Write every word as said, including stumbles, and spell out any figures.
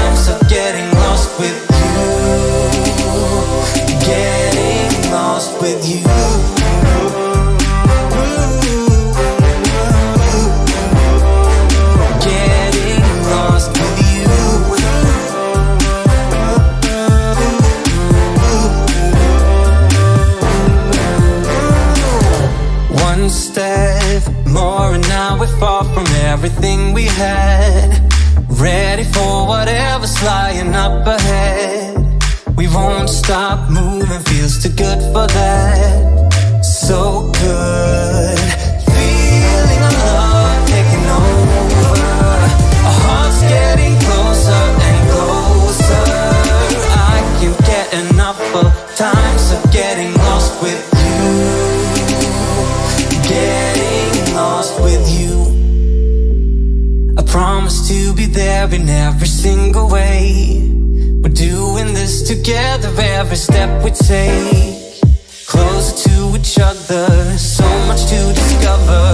times of getting lost with you. Getting lost with you. One step more and now we're far from everything we had. Ready for whatever's lying up ahead. We won't stop moving, feels too good for that. So good, feeling our love taking over. Our hearts getting closer and closer. I can't get enough of times of getting lost with you. Getting lost with you. I promise to be there in every single way. We're doing this together every step we take. Closer to each other, so much to discover.